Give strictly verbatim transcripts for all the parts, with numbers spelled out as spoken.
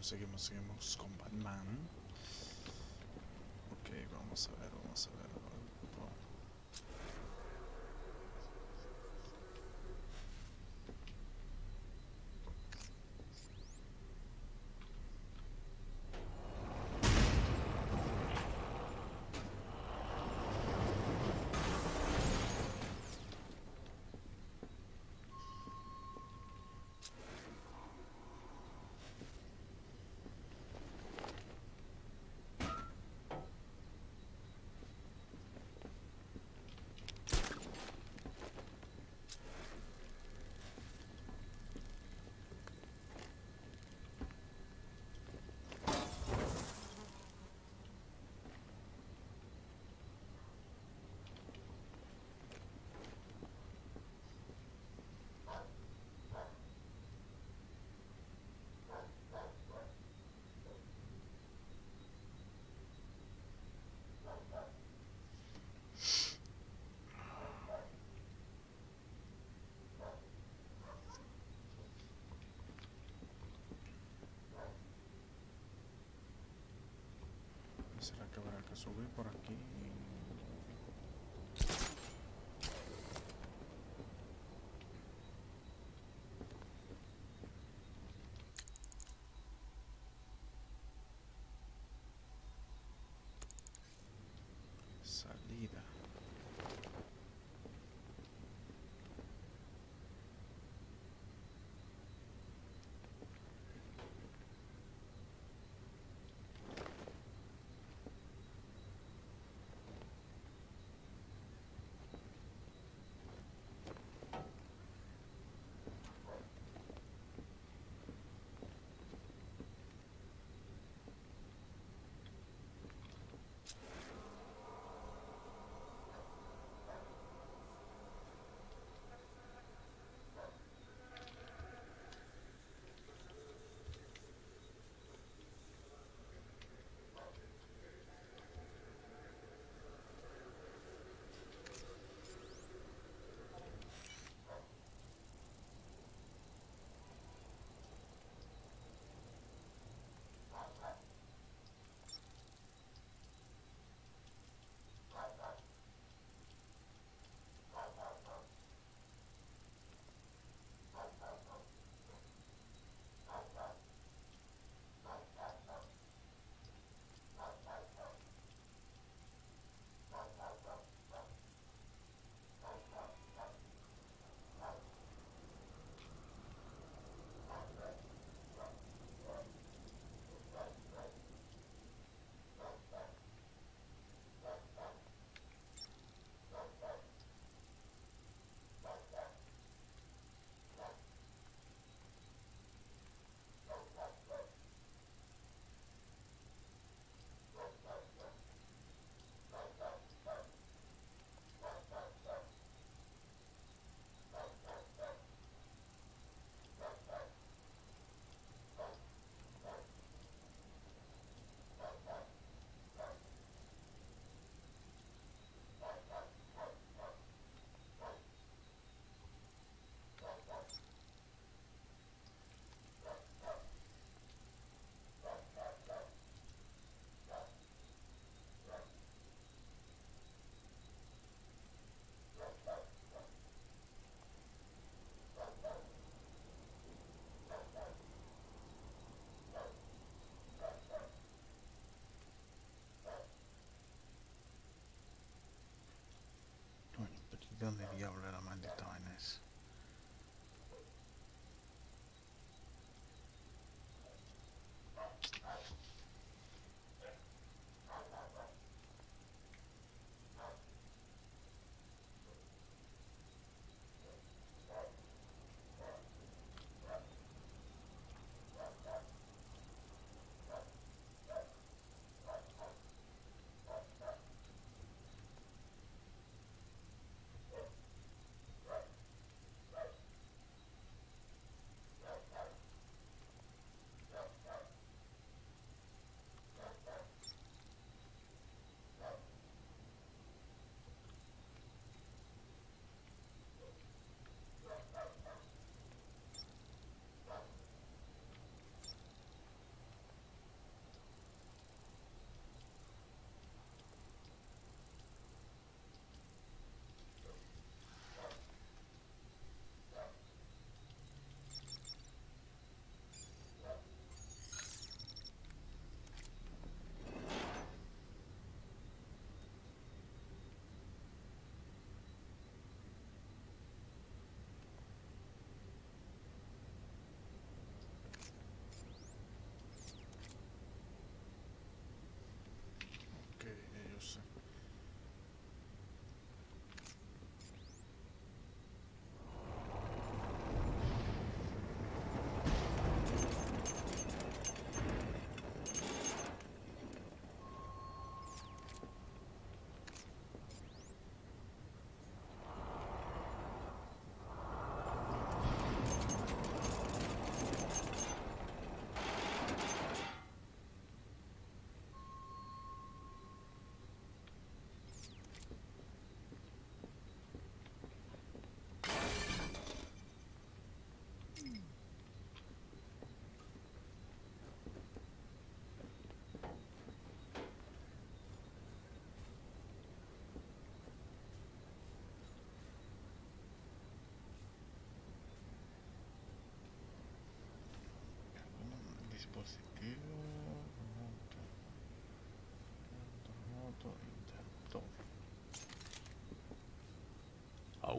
seguimos, seguimos con Batman. Ok, vamos a ver, vamos a ver. ¿Será que habrá que subir por aquí? Salida.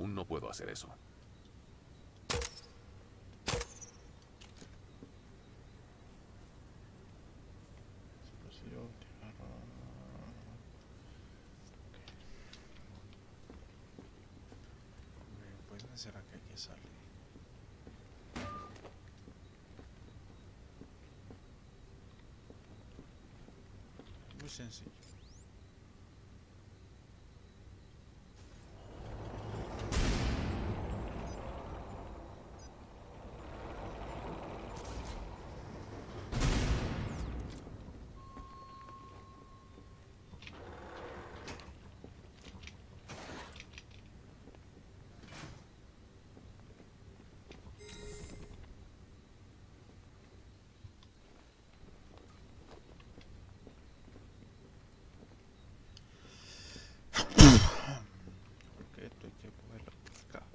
Aún no puedo hacer eso. Explosivo, tierra. Ok. Pues no será que aquí sale. Muy sencillo. Porque esto hay que ponerlo acá.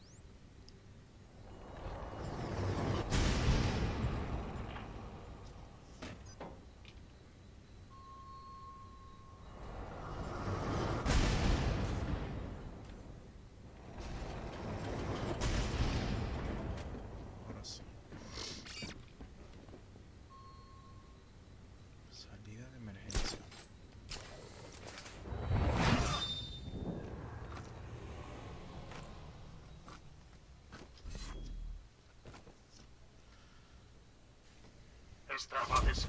Ahora sí. Salida de emergencia. Extravages.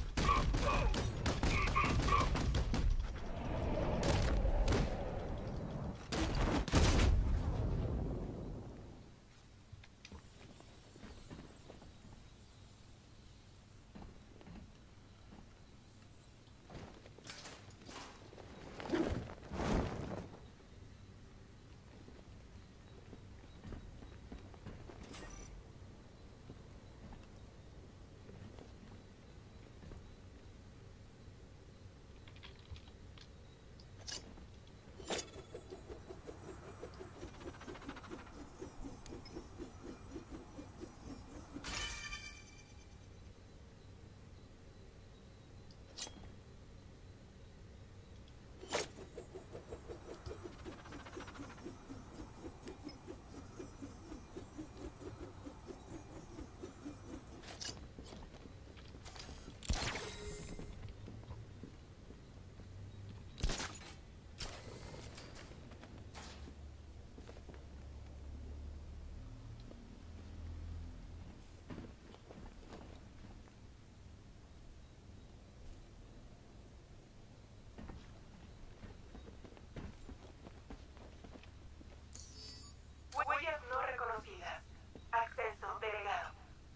Huellas no reconocidas. Acceso denegado.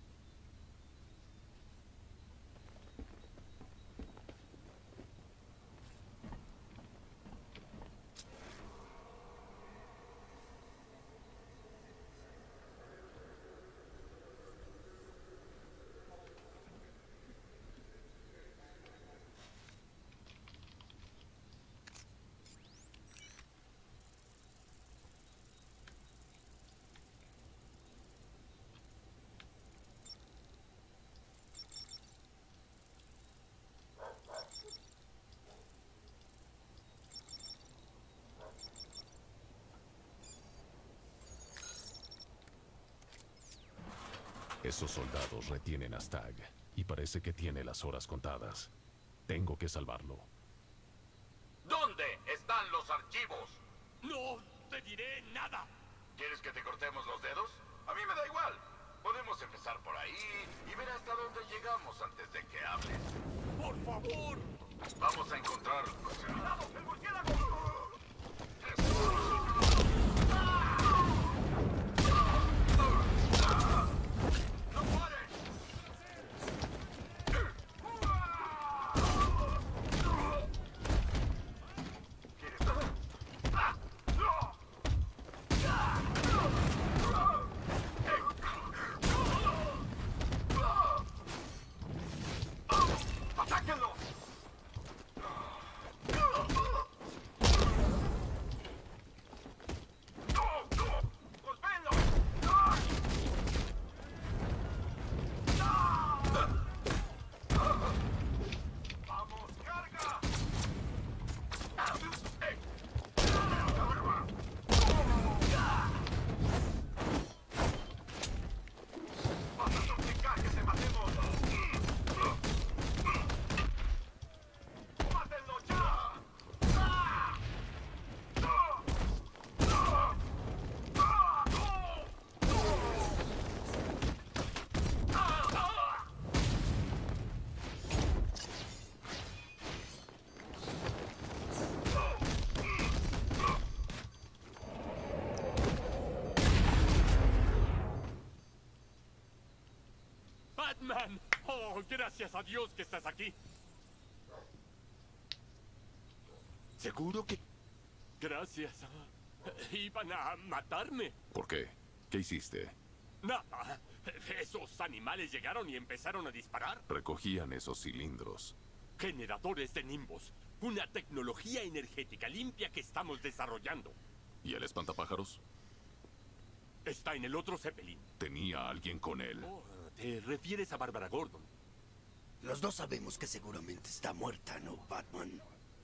Esos soldados retienen a Stagg y parece que tiene las horas contadas. Tengo que salvarlo. ¿Dónde están los archivos? No te diré nada. ¿Quieres que te cortemos los dedos? A mí me da igual. Podemos empezar por ahí y ver hasta dónde llegamos antes de que hables. Por favor. Vamos a encontrar... ¡Cuidado! ¡El murciélago! ¡No pares! ¡Atáquenlo! Batman! ¡Oh, gracias a Dios que estás aquí! ¿Seguro que...? Gracias. Iban a matarme. ¿Por qué? ¿Qué hiciste? Nada. Esos animales llegaron y empezaron a disparar. Recogían esos cilindros. Generadores de nimbos. Una tecnología energética limpia que estamos desarrollando. ¿Y el espantapájaros? Está en el otro Zeppelin. ¿Tenía a alguien con él? Oh, ¿te refieres a Bárbara Gordon? Los dos sabemos que seguramente está muerta, ¿no, Batman?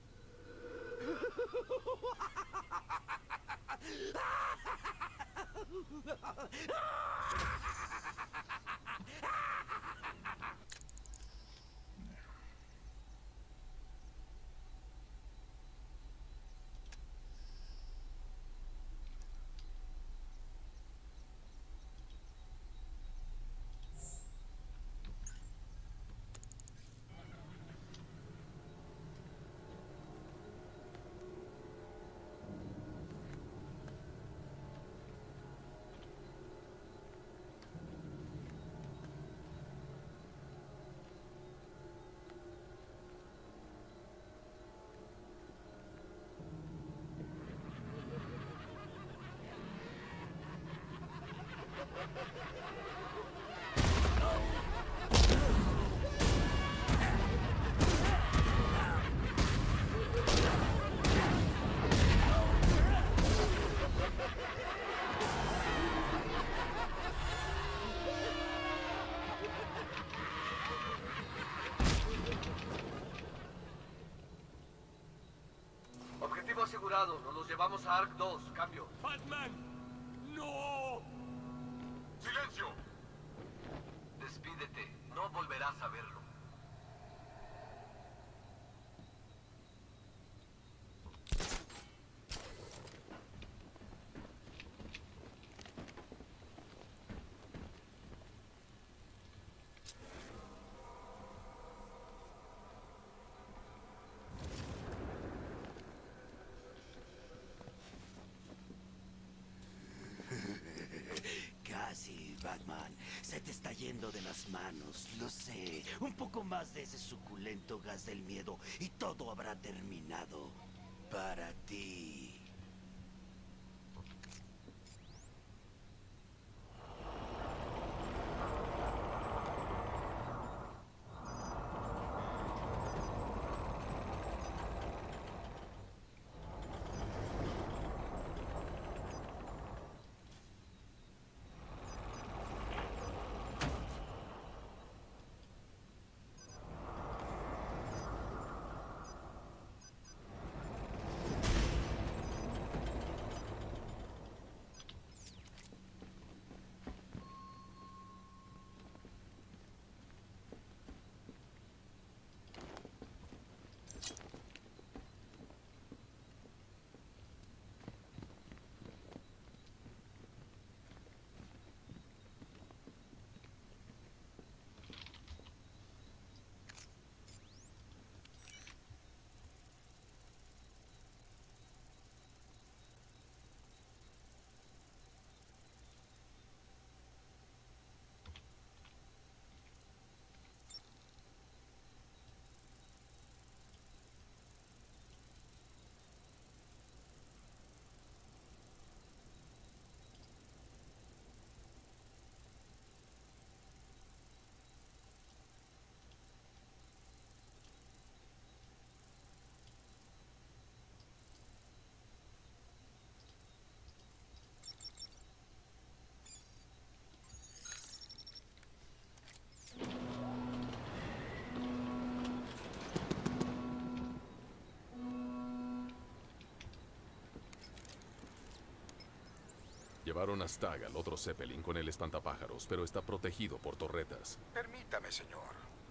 Objetivo asegurado. Nos los llevamos a Ark dos. Cambio. ¡Batman! ¡No! ¡Silencio! Despídete. No volverás a verlo. Casi, Batman. Se te está yendo de las manos, lo sé. Un poco más de ese suculento gas del miedo y todo habrá terminado. Para ti. Llevaron a Stagg al otro Zeppelin con el espantapájaros, pero está protegido por torretas. Permítame, señor.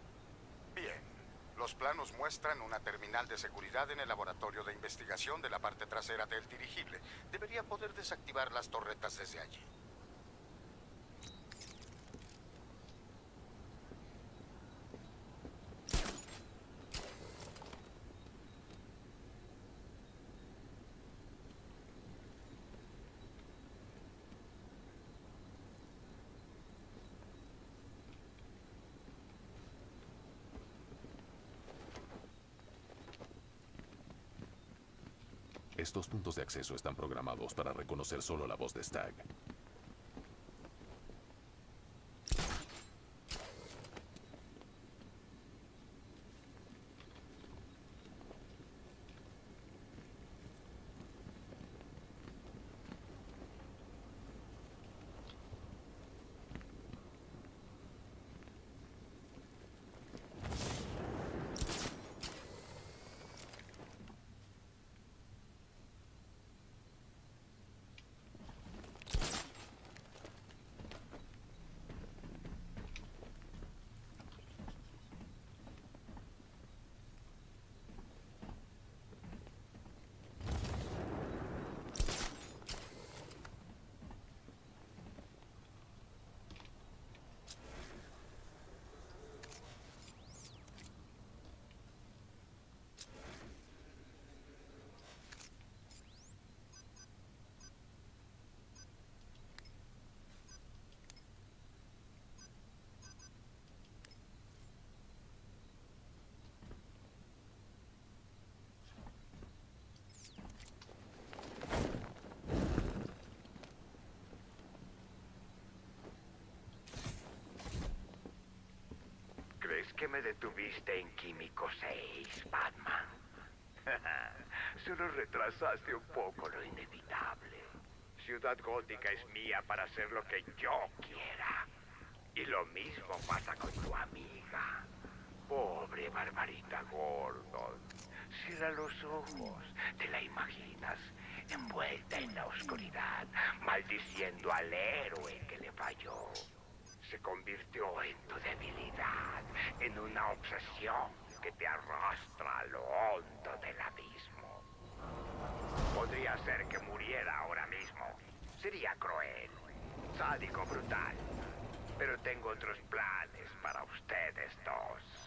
Bien. Los planos muestran una terminal de seguridad en el laboratorio de investigación de la parte trasera del dirigible. Debería poder desactivar las torretas desde allí. Estos puntos de acceso están programados para reconocer solo la voz de Stagg. ¿Crees que me detuviste en Químico seis, Batman? Solo retrasaste un poco lo inevitable. Ciudad Gótica es mía para hacer lo que yo quiera. Y lo mismo pasa con tu amiga. Pobre Barbarita Gordon. Cierra los ojos. ¿Te la imaginas? Envuelta en la oscuridad, maldiciendo al héroe que le falló. Se convirtió en tu debilidad, en una obsesión que te arrastra a lo hondo del abismo. Podría ser que muriera ahora mismo. Sería cruel, sádico, brutal. Pero tengo otros planes para ustedes dos.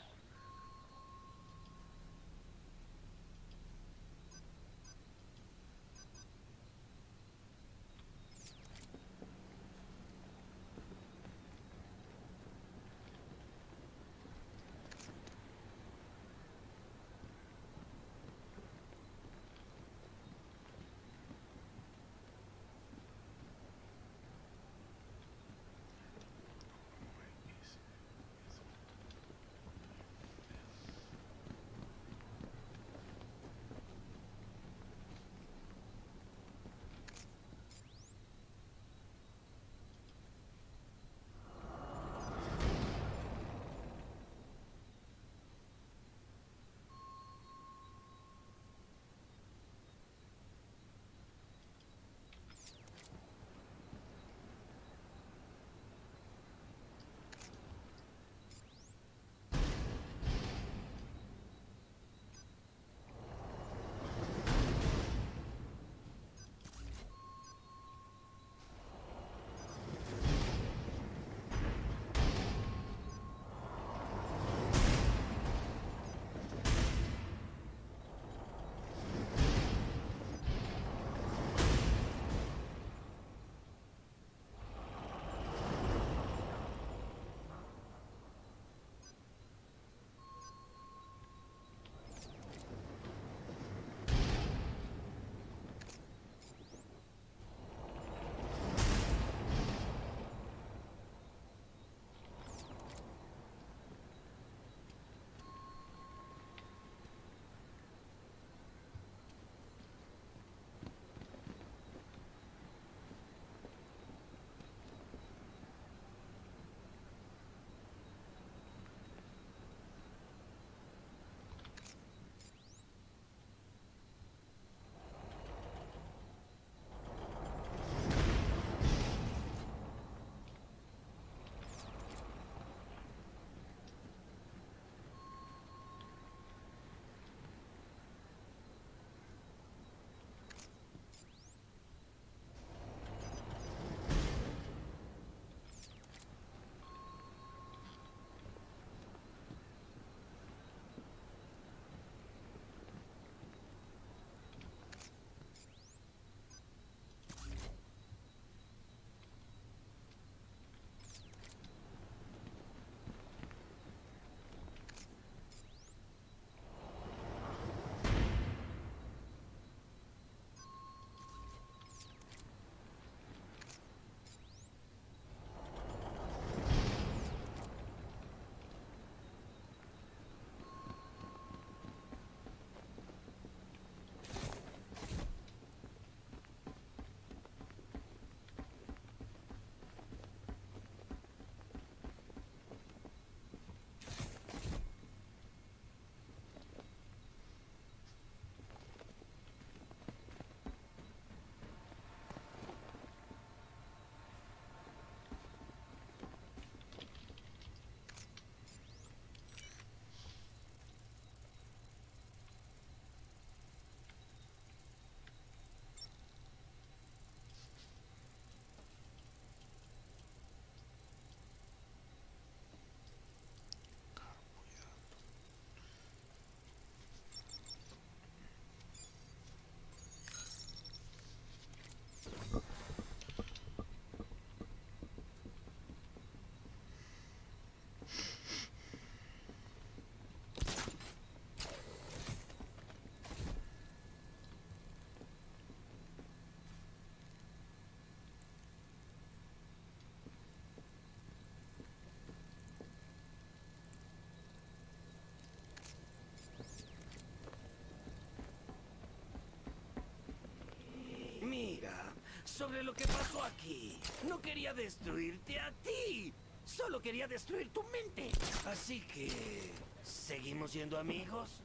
sobre lo que pasó aquí. No quería destruirte a ti. Solo quería destruir tu mente. Así que... ¿seguimos siendo amigos?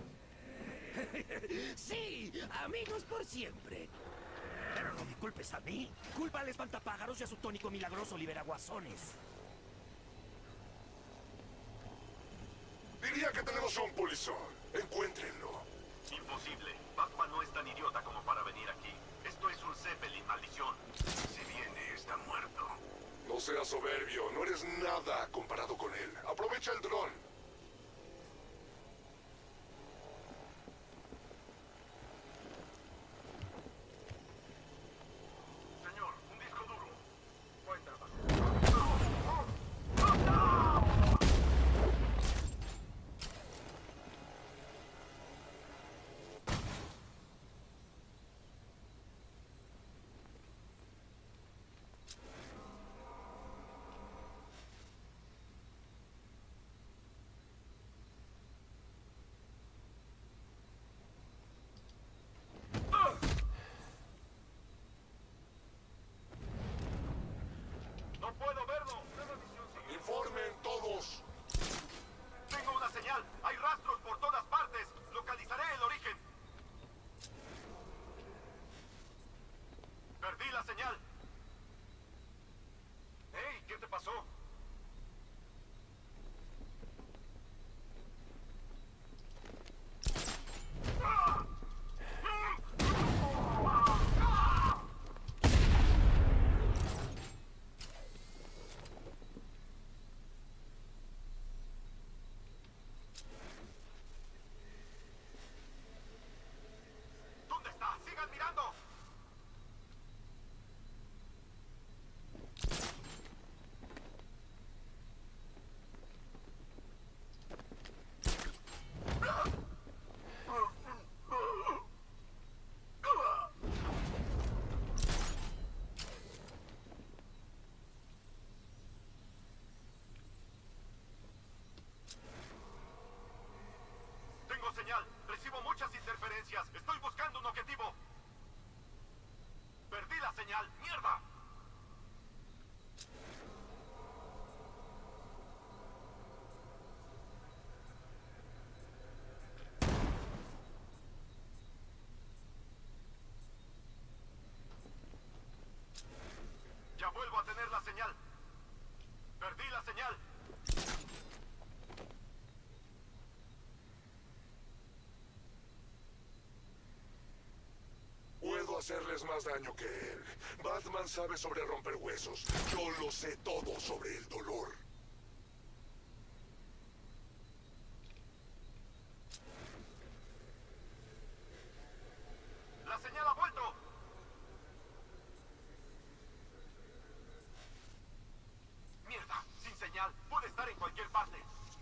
Sí, amigos por siempre. Pero no me culpes a mí. Culpa al espantapájaros y a su tónico milagroso liberaguasones. Diría que tenemos un polizón. Encuéntrenlo. Imposible. Batman no es tan idiota como para venir aquí. Esto es un Zeppelin, maldición. Si viene, está muerto. No seas soberbio. No eres nada comparado con él. Aprovecha el dron. Señor, un disco duro. Buen trabajo. No puedo verlo. Nueva misión sigue. Informen todos. Tengo una señal. Hay rastros por todas partes. Localizaré el origen. Perdí la señal. Hey, ¿qué te pasó? ¿Dónde está? ¡Sigan mirando! Tengo señal. Recibo muchas interferencias. Estoy buscando un objetivo. Perdí la señal. ¡Mierda! Ya vuelvo a tener la señal. Perdí la señal. Puedo hacerles más daño que él. Batman sabe sobre romper huesos. Yo lo sé todo sobre el dolor. La señal ha vuelto. Mierda, sin señal. Puede estar en cualquier parte.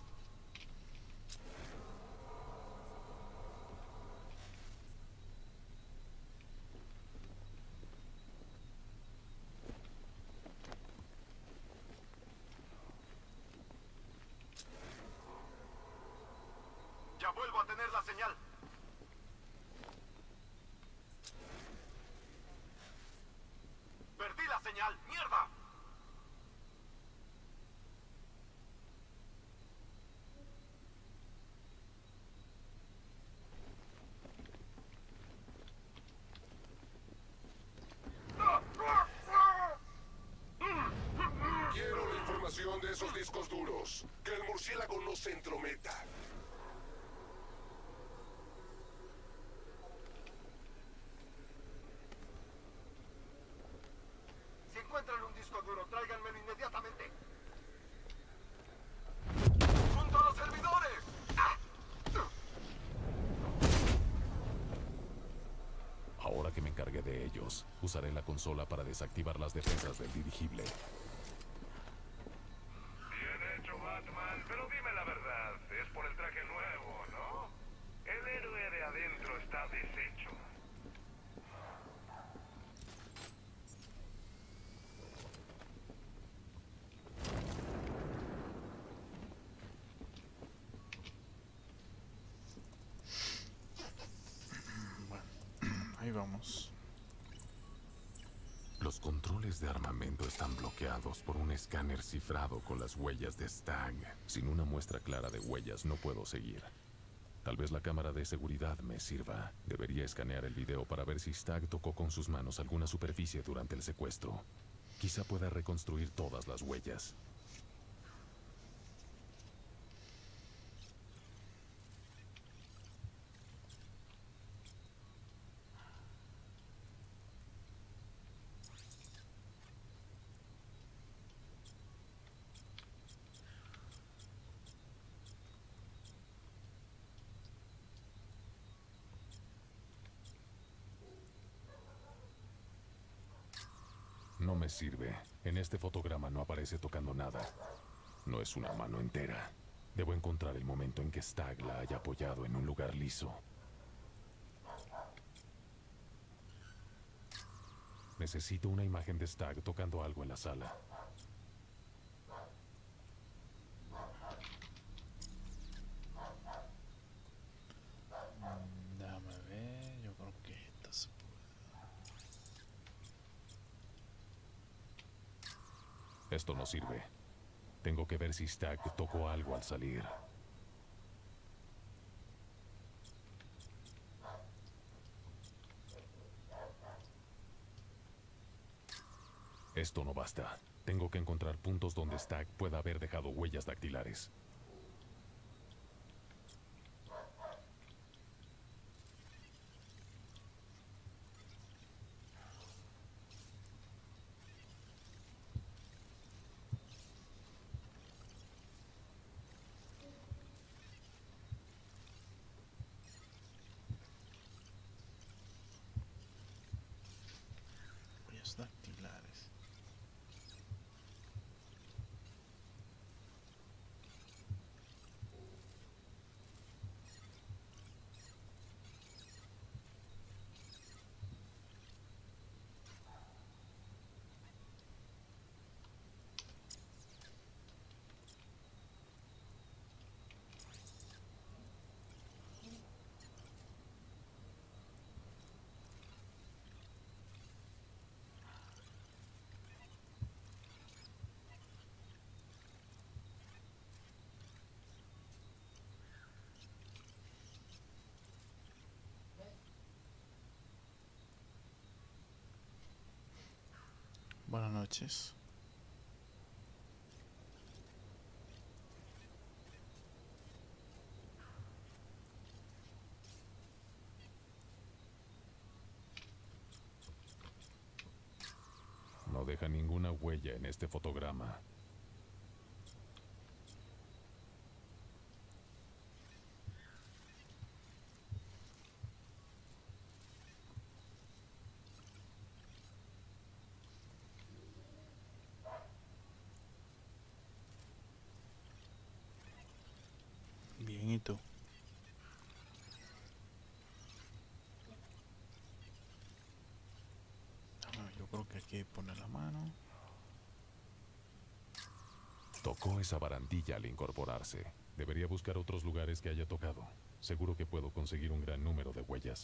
Ya vuelvo a tener la señal. Perdí la señal. ¡Mierda! Quiero la información de esos discos duros. Que el murciélago no se entrometa. Si encuentran un disco duro, tráiganmelo inmediatamente. ¡Junto a los servidores! Ahora que me encargué de ellos, usaré la consola para desactivar las defensas del dirigible. Bien hecho, Batman. Pero dime la verdad. Es por el traje nuevo, ¿no? El héroe de adentro está deshecho. Bueno, ahí vamos. Los controles de armamento están bloqueados por un escáner cifrado con las huellas de Stagg. Sin una muestra clara de huellas no puedo seguir. Tal vez la cámara de seguridad me sirva. Debería escanear el video para ver si Stagg tocó con sus manos alguna superficie durante el secuestro. Quizá pueda reconstruir todas las huellas. No me sirve. En este fotograma no aparece tocando nada. No es una mano entera. Debo encontrar el momento en que Stagg la haya apoyado en un lugar liso. Necesito una imagen de Stagg tocando algo en la sala. Déjame ver, yo creo que esta se puede. Esto no sirve. Tengo que ver si Stagg tocó algo al salir. Esto no basta. Tengo que encontrar puntos donde Stagg pueda haber dejado huellas dactilares. Huellas dactilares. Buenas noches. No deja ninguna huella en este fotograma. Bien, ¿y tú? Ah, yo creo que aquí hay que poner la mano. Tocó esa barandilla al incorporarse. Debería buscar otros lugares que haya tocado. Seguro que puedo conseguir un gran número de huellas.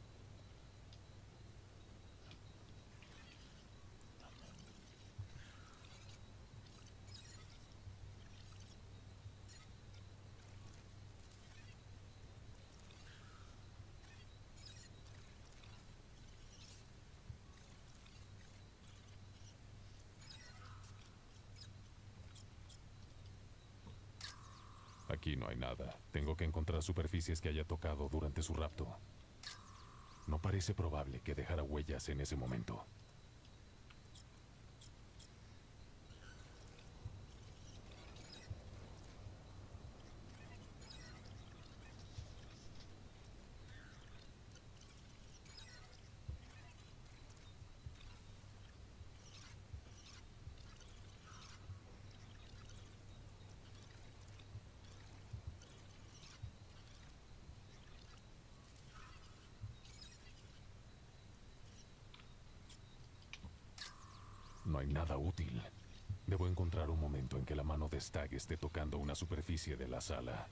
Aquí no hay nada. Tengo que encontrar superficies que haya tocado durante su rapto. No parece probable que dejara huellas en ese momento. No hay nada útil. Debo encontrar un momento en que la mano de Stagg esté tocando una superficie de la sala.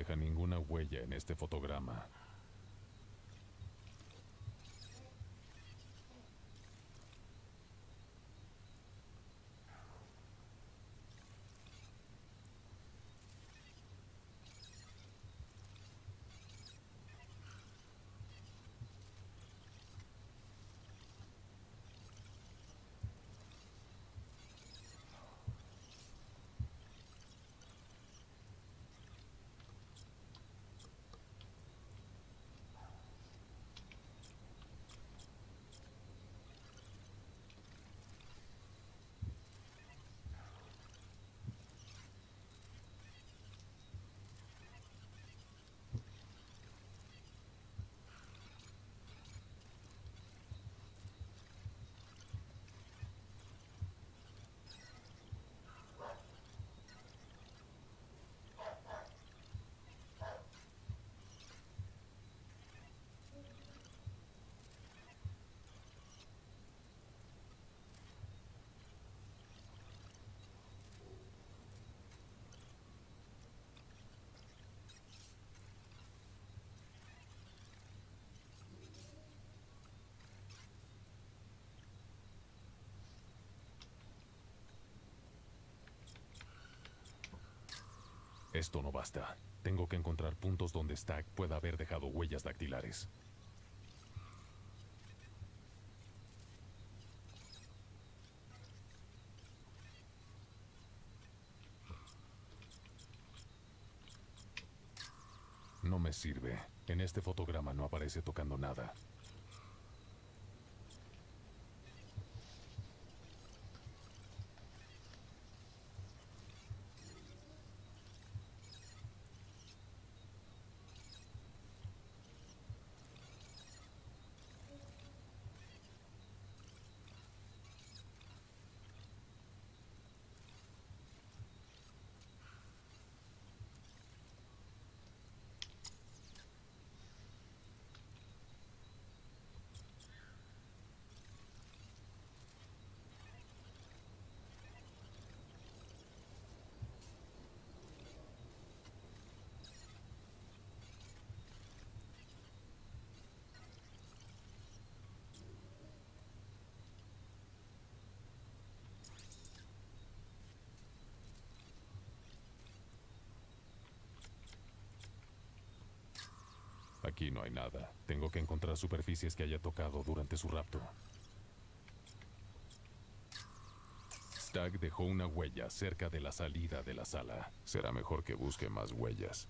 deja ninguna huella en este fotograma. Esto no basta. Tengo que encontrar puntos donde Stagg pueda haber dejado huellas dactilares. No me sirve. En este fotograma no aparece tocando nada. Aquí no hay nada. Tengo que encontrar superficies que haya tocado durante su rapto. Stagg dejó una huella cerca de la salida de la sala. Será mejor que busque más huellas.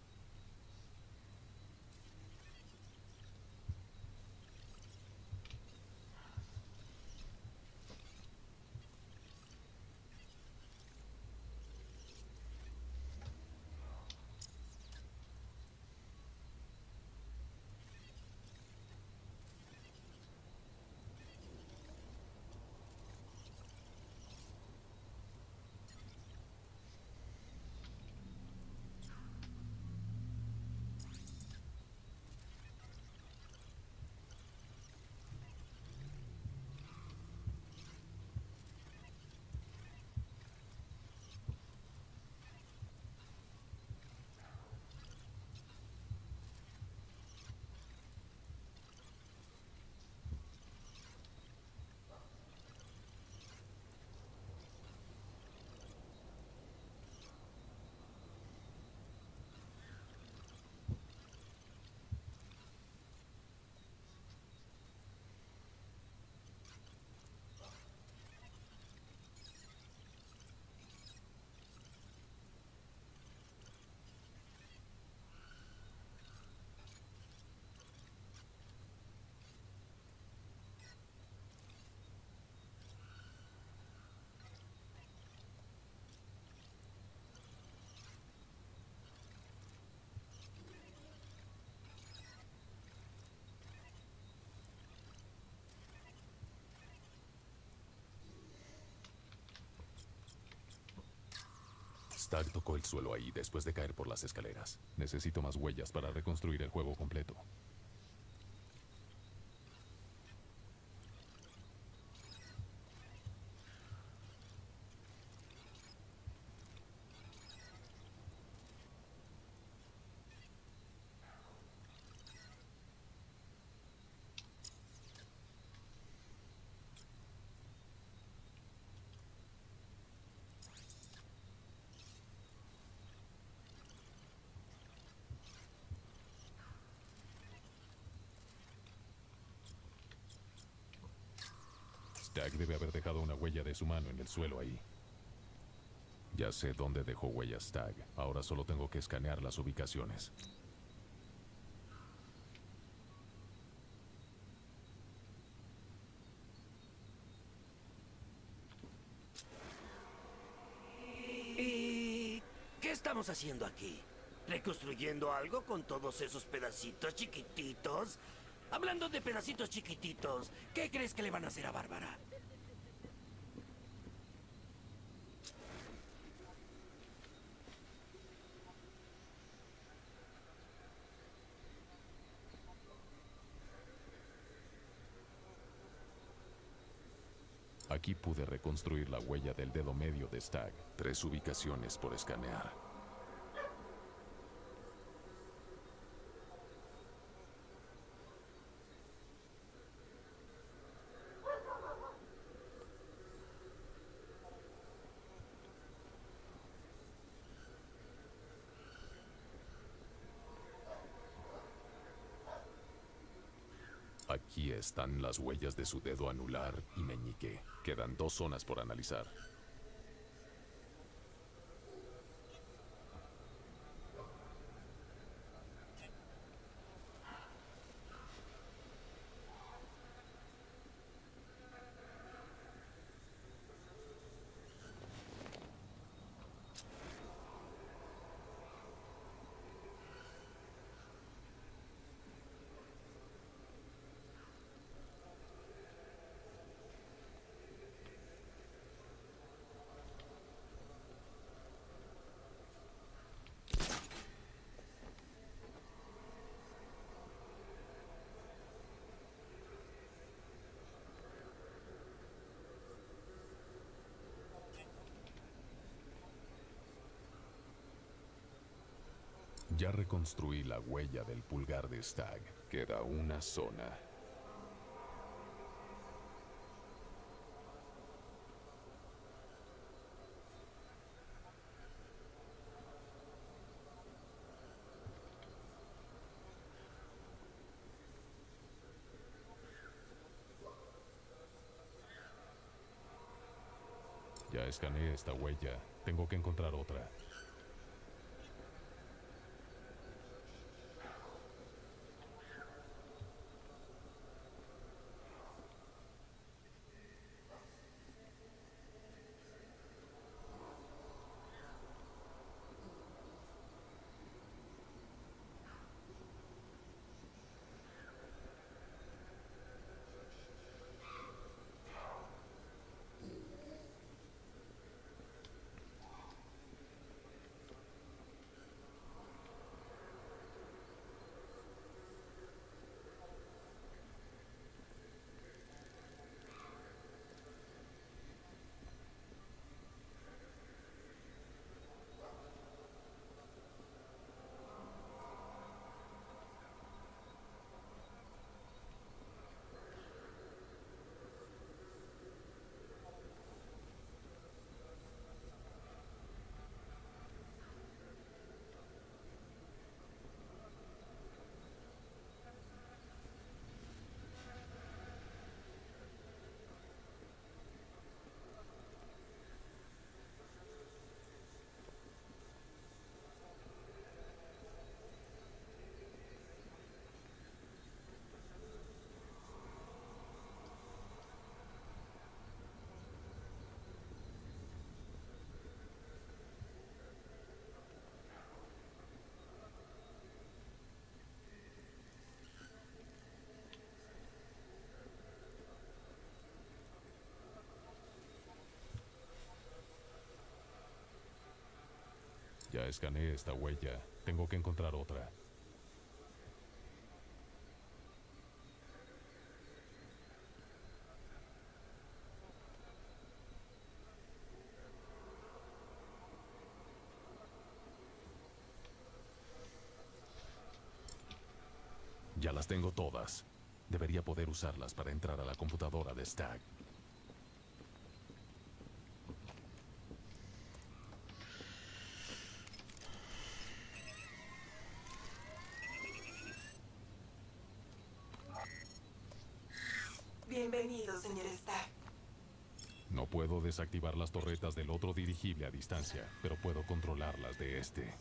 Stagg tocó el suelo ahí después de caer por las escaleras. Necesito más huellas para reconstruir el juego completo. Stagg debe haber dejado una huella de su mano en el suelo ahí. Ya sé dónde dejó huella Stagg. Ahora solo tengo que escanear las ubicaciones. ¿Y qué estamos haciendo aquí? ¿Reconstruyendo algo con todos esos pedacitos chiquititos? Hablando de pedacitos chiquititos, ¿qué crees que le van a hacer a Bárbara? Aquí pude reconstruir la huella del dedo medio de Stagg. Tres ubicaciones por escanear. Aquí están las huellas de su dedo anular y meñique. Quedan dos zonas por analizar. Ya reconstruí la huella del pulgar de Stagg. Queda una zona. Ya escaneé esta huella. Tengo que encontrar otra. Ya escaneé esta huella. Tengo que encontrar otra. Ya las tengo todas. Debería poder usarlas para entrar a la computadora de Stagg. Bienvenido, señor Stagg. No puedo desactivar las torretas del otro dirigible a distancia, pero puedo controlarlas de este.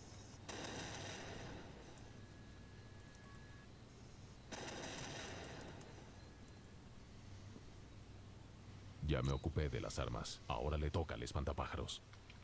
Ya me ocupé de las armas. Ahora le toca al espantapájaros.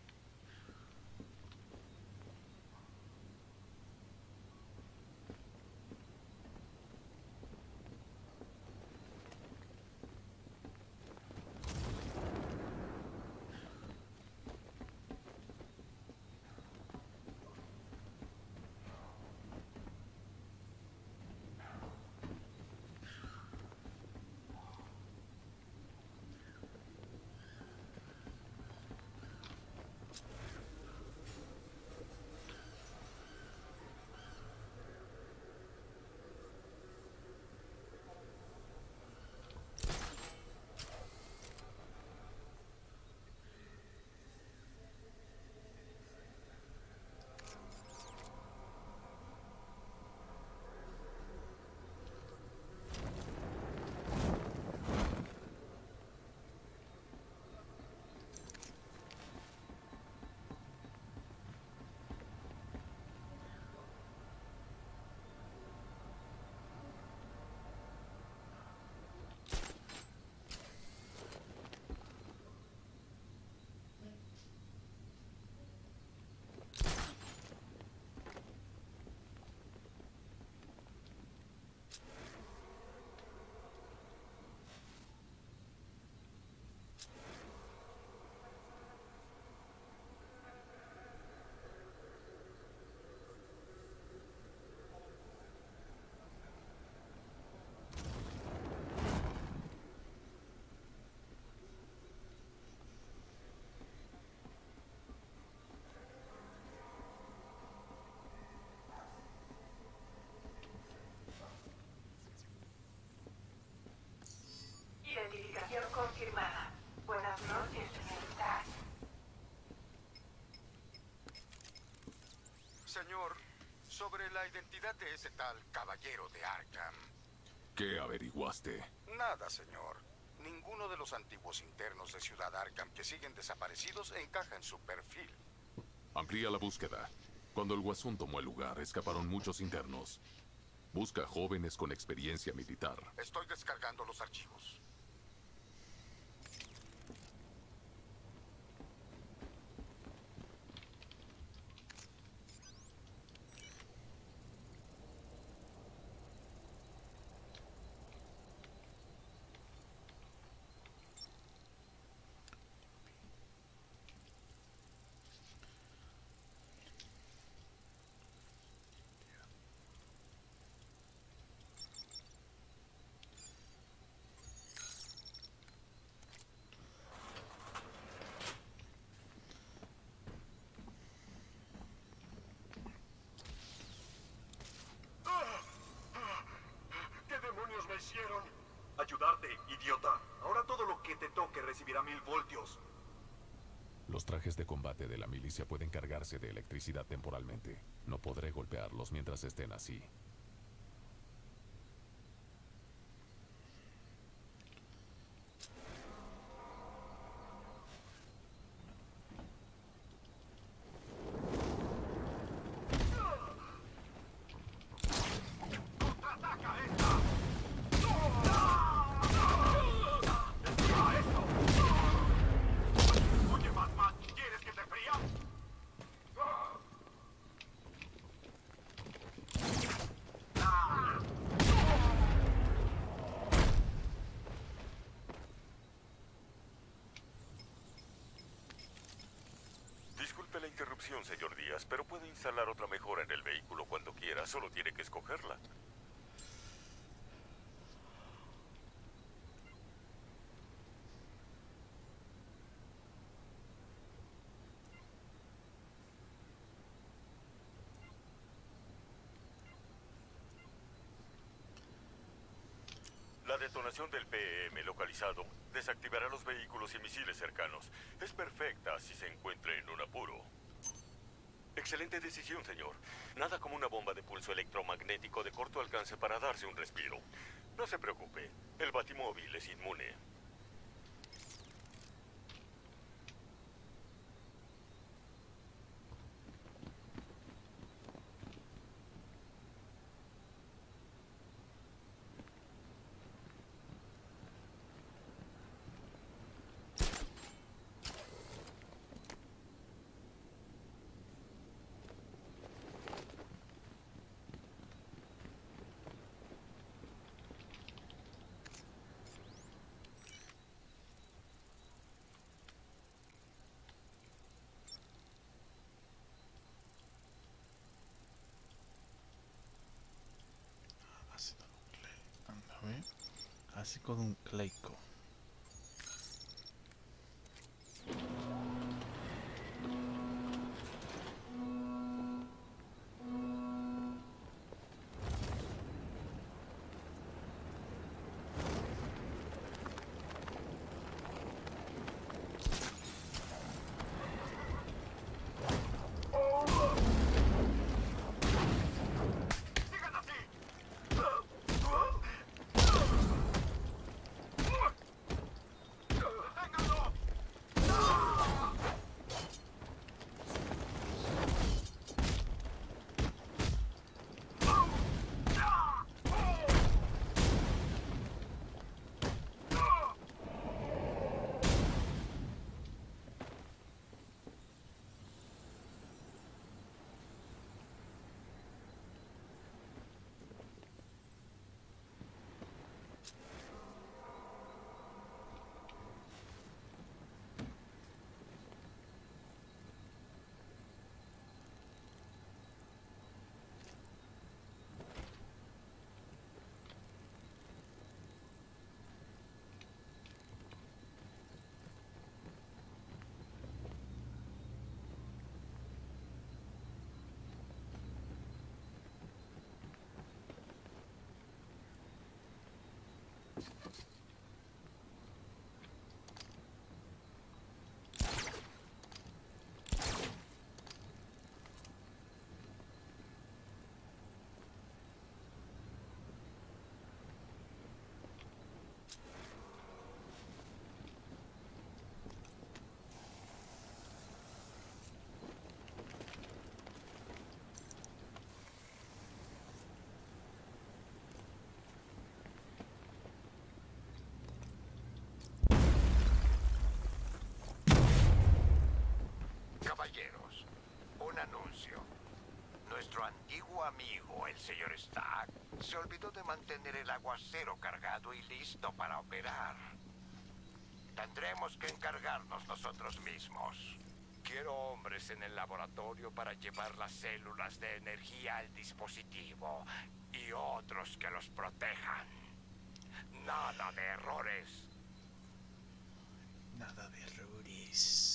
Identificación confirmada. Buenas noches, señorita. Señor, sobre la identidad de ese tal caballero de Arkham. ¿Qué averiguaste? Nada, señor. Ninguno de los antiguos internos de Ciudad Arkham que siguen desaparecidos encaja en su perfil. Amplía la búsqueda. Cuando el Guasón tomó el lugar, escaparon muchos internos. Busca jóvenes con experiencia militar. Estoy descargando los archivos. Hicieron ayudarte, idiota. Ahora todo lo que te toque recibirá mil voltios. Los trajes de combate de la milicia pueden cargarse de electricidad temporalmente. No podré golpearlos mientras estén así. Disculpe la interrupción, señor Díaz, pero puede instalar otra mejora en el vehículo cuando quiera. Solo tiene que escogerla. La detonación del P E M localizado desactivará los vehículos y misiles cercanos. Es perfecta si se encuentra en un apuro. Excelente decisión, señor. Nada como una bomba de pulso electromagnético de corto alcance para darse un respiro. No se preocupe, el batimóvil es inmune. básico de un Clayco. Caballeros, un anuncio. Nuestro antiguo amigo, el señor Stark, se olvidó de mantener el aguacero cargado y listo para operar. Tendremos que encargarnos nosotros mismos. Quiero hombres en el laboratorio para llevar las células de energía al dispositivo y otros que los protejan. Nada de errores. Nada de errores.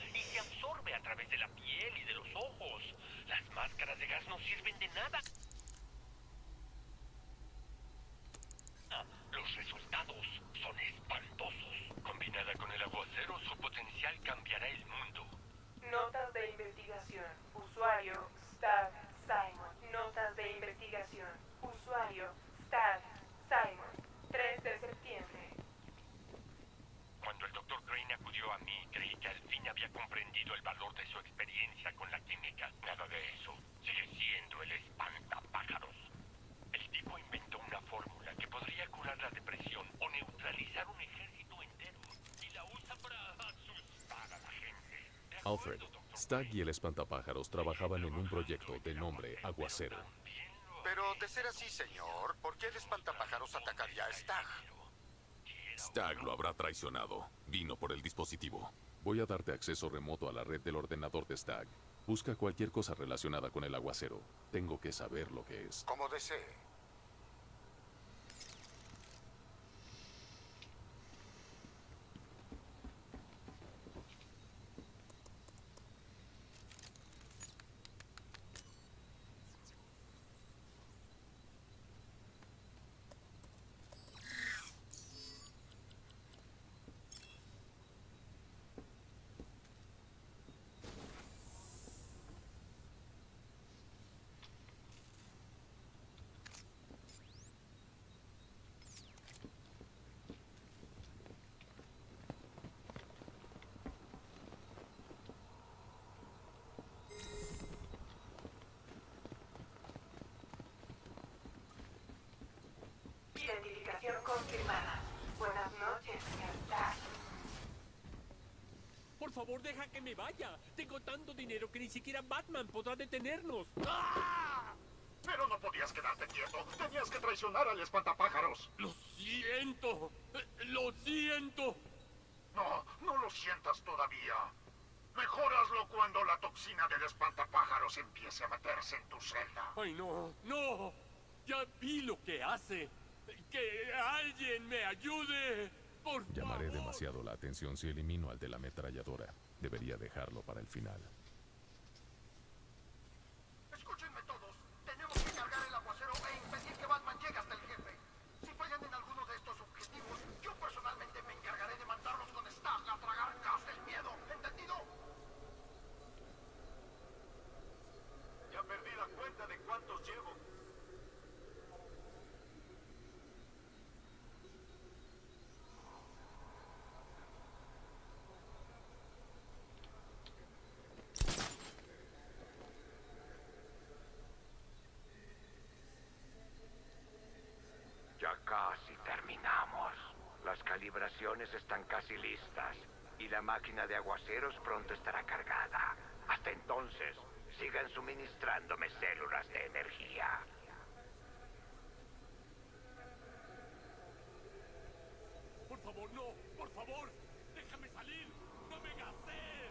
y se absorbe a través de la piel y de los ojos. Las máscaras de gas no sirven de nada. Los resultados son espantosos. Combinada con el aguacero, su potencial cambiará el mundo. Notas de investigación. Usuario Stad Simon. Notas de investigación. Usuario Stad Simon. tres de septiembre. Cuando el doctor Crane acudió a mí, creí que al fin había comprendido el valor de su experiencia con la química. Nada de eso. Sigue siendo el espantapájaros. El tipo inventó una fórmula que podría curar la depresión o neutralizar un ejército entero. Y la usa para asustar a la gente. Alfred, Stagg y el espantapájaros trabajaban en un proyecto de nombre Aguacero. Pero de ser así, señor, ¿por qué el espantapájaros atacaría a Stagg? Stagg lo habrá traicionado. Vino por el dispositivo. Voy a darte acceso remoto a la red del ordenador de Stagg. Busca cualquier cosa relacionada con el aguacero. Tengo que saber lo que es. Como desee. Identificación confirmada. Buenas noches, señor Stagg. Por favor, deja que me vaya. Tengo tanto dinero que ni siquiera Batman podrá detenernos. ¡Ah! Pero no podías quedarte quieto. Tenías que traicionar al espantapájaros. Lo siento. Eh, Lo siento. No, no lo sientas todavía. Mejor hazlo cuando la toxina del espantapájaros empiece a meterse en tu celda. Ay, no, no. Ya vi lo que hace. Que alguien me ayude. Por Llamaré favor. demasiado la atención si elimino al de la ametralladora. Debería dejarlo para el final. Escúchenme todos. Tenemos que cargar el aguacero e impedir que Batman llegue hasta el jefe. Si fallan en alguno de estos objetivos, yo personalmente me encargaré de mandarlos con Stagg a tragar gas del miedo. ¿Entendido? Ya perdí la cuenta de cuántos llevo. Ya casi terminamos. Las calibraciones están casi listas. Y la máquina de aguaceros pronto estará cargada. Hasta entonces, sigan suministrándome células de energía. Por favor, no. Por favor. Déjame salir. No me gastes.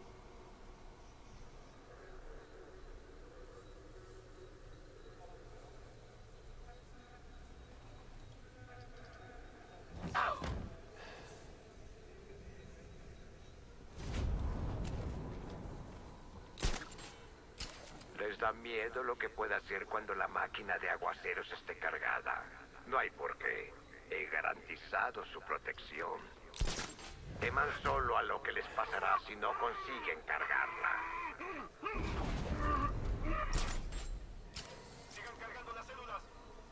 Les da miedo lo que pueda hacer cuando la máquina de aguaceros esté cargada. No hay por qué. He garantizado su protección. Teman solo a lo que les pasará si no consiguen cargarla. Sigan cargando las células.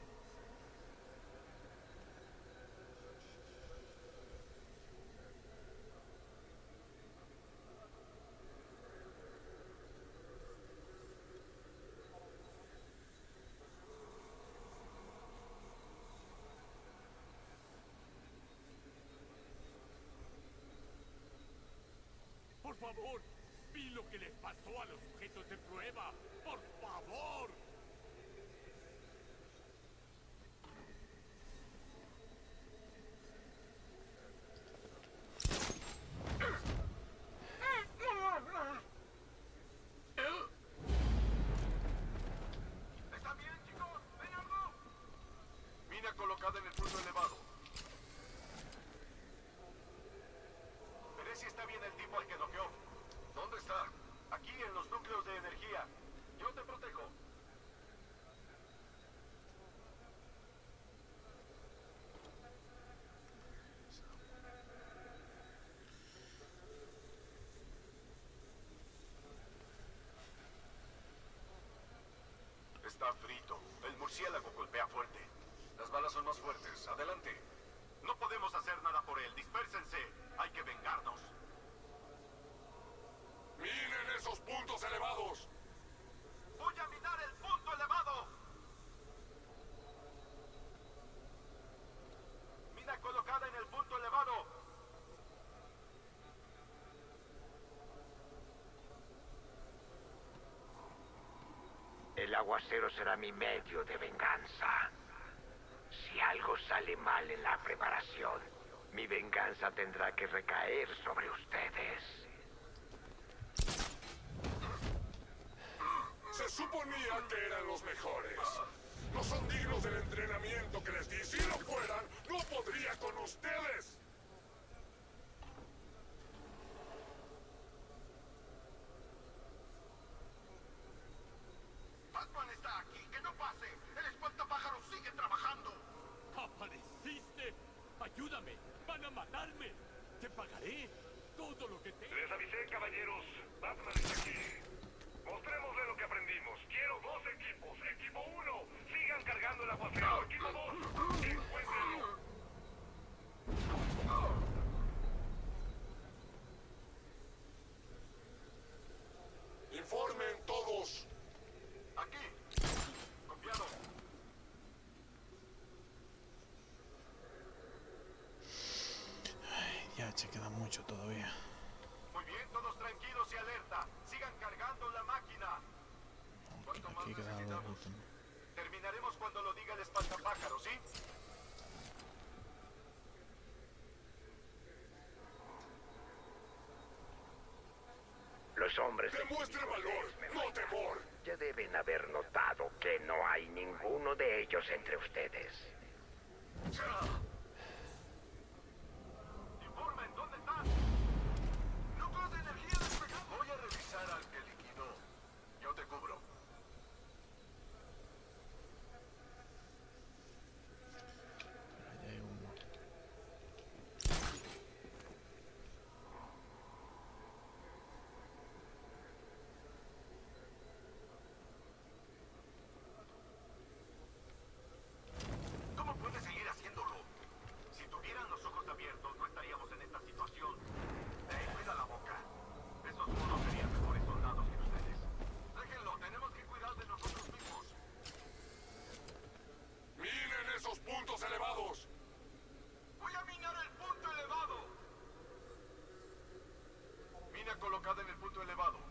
Por favor. Vi lo que les pasó a los sujetos de prueba. Por favor. ¿Están bien, chicos? ¿Ven algo? Mina colocada en el punto elevado. Veré si está bien el tipo al que noqueó. está frito. El murciélago golpea fuerte. Las balas son más fuertes. Adelante. No podemos hacer nada por él. Dispérsense. Hay que vengarnos. ¡Minen esos puntos elevados! ¡Voy a minar el punto elevado! Mina colocada en el punto elevado. El aguacero será mi medio de venganza. Si algo sale mal en la preparación, mi venganza tendrá que recaer sobre ustedes. Se suponía que eran los mejores. No son dignos del entrenamiento que les di. Si lo fueran, no podría con ustedes. Batman está aquí. ¡Que no pase! ¡El espantapájaros sigue trabajando! ¡Apareciste! ¡Ayúdame! ¡Van a matarme! ¡Te pagaré todo lo que te... Les avisé, caballeros. Batman está aquí. Mostrémosle lo que aprendimos. Quiero dos equipos. Equipo uno, sigan cargando el aguacero. Equipo dos, encuéntrenlo. Informen todos. Aquí. Copiado. Ay, ya, se queda mucho todavía. Muy bien, todos tranquilos y alerta. Sigan cargando la máquina. ¿Cuánto más Aquí queda algo necesitamos? último. Terminaremos cuando lo diga el espantapájaro, ¿sí? Los hombres... Demuestre valor, no temor. Ya deben haber notado que no hay ninguno de ellos entre ustedes. Informen, ¿dónde están? Núcleos de energía despegados. Voy a revisar al que liquidó. Yo te cubro. Allá hay uno. ¿Cómo puede seguir haciéndolo? Si tuvieran los ojos abiertos, no estaríamos en esta situación. ¡Ey, cuida la boca! Esos monos serían mejores soldados que ustedes. Déjenlo, tenemos que cuidar de nosotros mismos. Minen esos puntos elevados. ¡Voy a minar el punto elevado! Mina colocada en el punto elevado.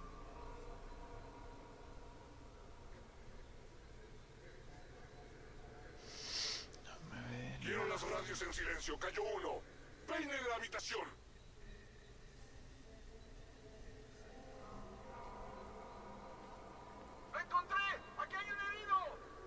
Déjame ver. Quiero las radios en silencio. Cayó uno. Peinen la habitación. ¡Lo encontré! ¡Aquí hay un herido!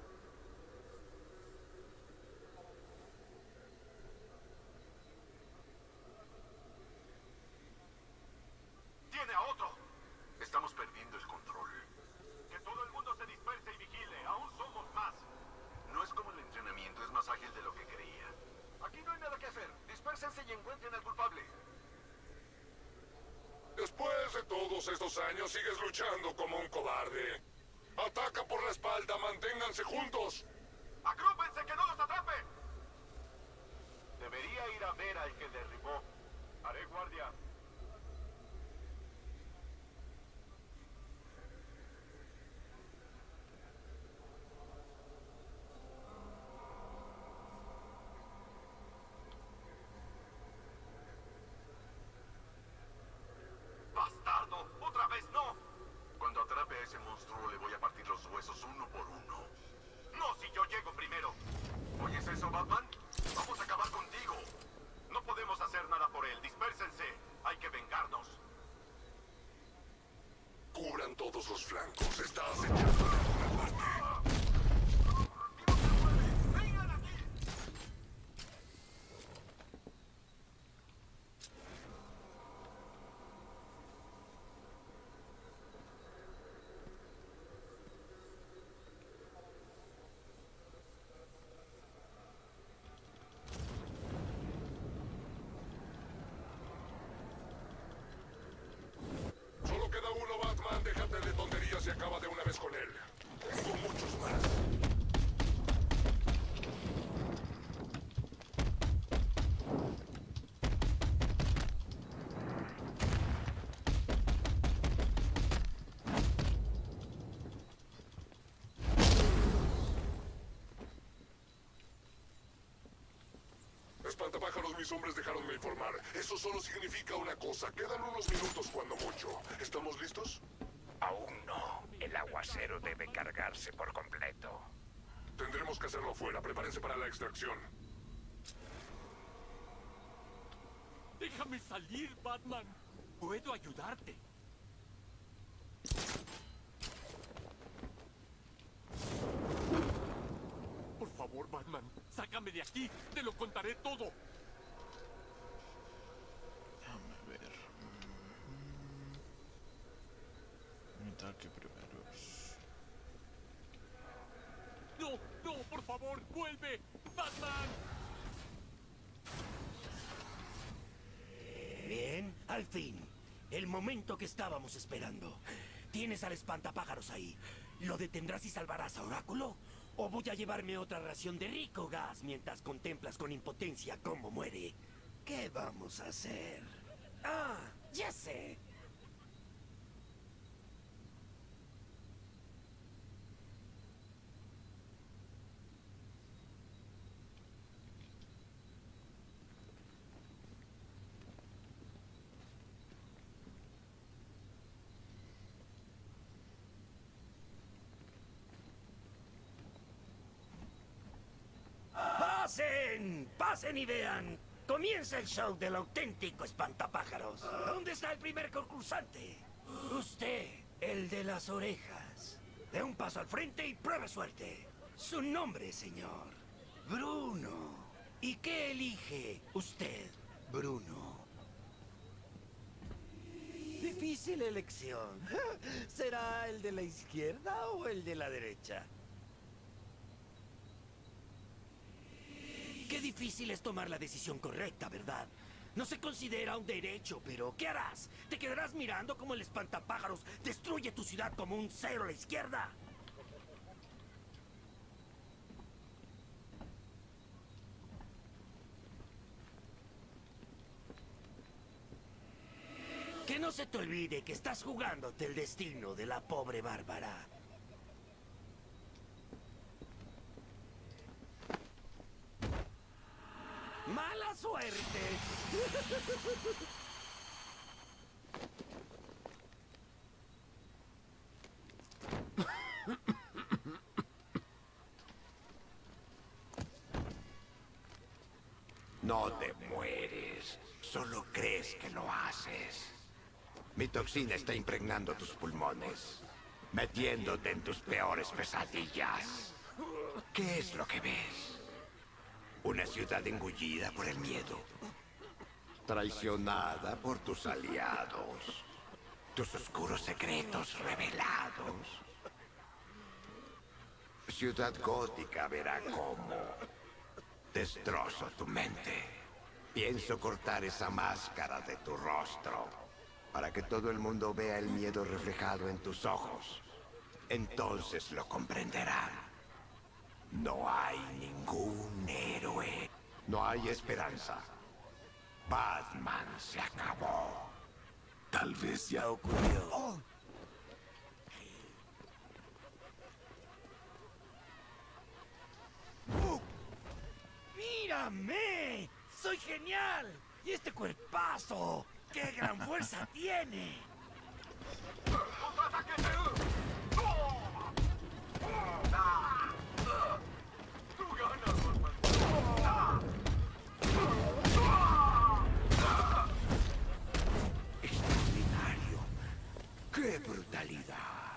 ¡Tiene a otro! Estamos perdiendo el control. Que todo el mundo se disperse y vigile. Aún somos más. No es como el entrenamiento, es más ágil de lo que creía. Aquí no hay nada que hacer. Dispérsense y encuentren al culpable. Después de todos estos años, sigues luchando como un cobarde. Ataca por la espalda, manténganse juntos. ¡Agrúpense que no los atrape! Debería ir a ver al que derribó. Haré guardia. ¡Bastardo! ¡Otra vez no! Cuando atrape a ese monstruo le voy a partir los huesos uno por uno. ¡No si yo todos mis hombres dejaron de informar. Eso solo significa una cosa. Quedan unos minutos cuando mucho. ¿Estamos listos? Aún no. El aguacero debe cargarse por completo. Tendremos que hacerlo fuera. Prepárense para la extracción. Déjame salir, Batman. Puedo ayudarte. Por favor, Batman, sácame de aquí. Te lo contaré todo. Déjame ver. Mm, Un ataque primero. No, no, por favor, vuelve. Batman. Bien, al fin. El momento que estábamos esperando. Tienes al espantapájaros ahí. ¿Lo detendrás y salvarás a Oráculo? ¿O voy a llevarme otra ración de rico gas mientras contemplas con impotencia cómo muere? ¿Qué vamos a hacer? Ah, ya sé. ¡Pasen! ¡Pasen y vean! Comienza el show del auténtico espantapájaros. ¿Dónde está el primer concursante? Usted, el de las orejas. Dé un paso al frente y pruebe suerte. Su nombre, señor. Bruno. ¿Y qué elige usted, Bruno? Difícil elección. ¿Será el de la izquierda o el de la derecha? Qué difícil es tomar la decisión correcta, ¿verdad? No se considera un derecho, pero ¿qué harás? ¿Te quedarás mirando como el espantapájaros destruye tu ciudad como un cero a la izquierda? Que no se te olvide que estás jugándote el destino de la pobre Bárbara. ¡Mala suerte! No te mueres. Solo crees que lo haces. Mi toxina está impregnando tus pulmones, metiéndote en tus peores pesadillas. ¿Qué es lo que ves? Una ciudad engullida por el miedo, traicionada por tus aliados, tus oscuros secretos revelados. Ciudad Gótica verá cómo destrozo tu mente. Pienso cortar esa máscara de tu rostro para que todo el mundo vea el miedo reflejado en tus ojos. Entonces lo comprenderán. No hay ningún héroe. No hay esperanza. Batman se acabó. Tal vez ya ocurrió. Oh. ¡Uh! ¡Mírame! ¡Soy genial! ¡Y este cuerpazo! ¡Qué gran fuerza tiene! ¡Extraordinario! ¡Qué brutalidad!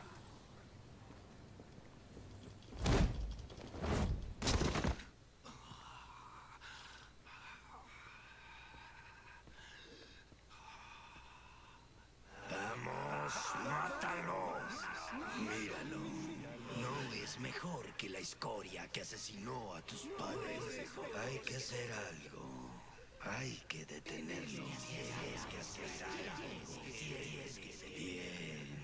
Míralo. No es mejor que la escoria que asesinó a tus padres. Hay que hacer algo. Hay que detenerlo. Tienes que hacer algo. Tienes que... Bien.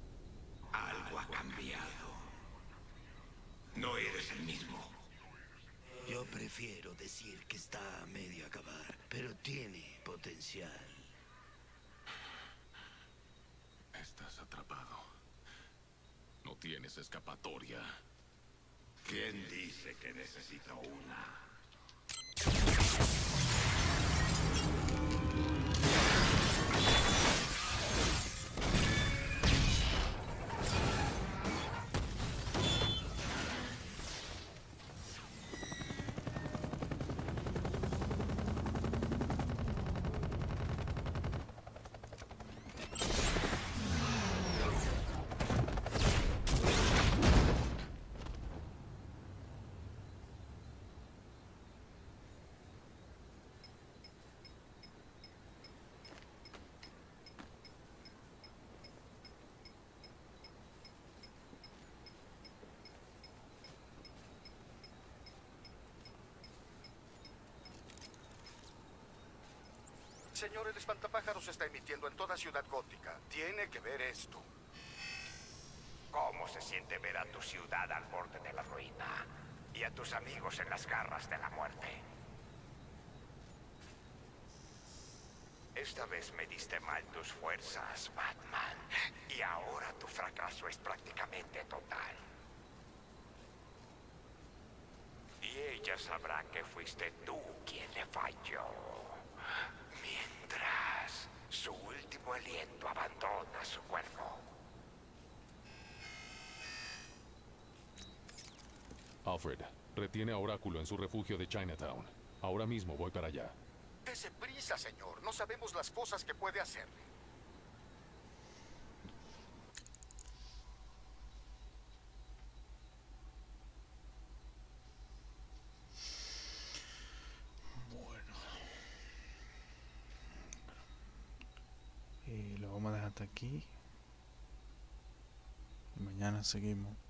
Algo ha cambiado. No eres el mismo. prefiero decir que está a medio acabar, pero tiene potencial. Estás atrapado. No tienes escapatoria. ¿Quién dice que necesito una? Señor, el espantapájaros se está emitiendo en toda Ciudad Gótica. Tiene que ver esto. ¿Cómo se siente ver a tu ciudad al borde de la ruina? Y a tus amigos en las garras de la muerte. Esta vez me diste mal tus fuerzas, Batman. Y ahora tu fracaso es prácticamente total. Y ella sabrá que fuiste tú quien le falló. Mientras su último aliento abandona su cuerpo. Alfred, retiene a Oráculo en su refugio de Chinatown. Ahora mismo voy para allá. Dese prisa, señor. No sabemos las cosas que puede hacer. Bueno. Y lo vamos a dejar hasta aquí. Y mañana seguimos.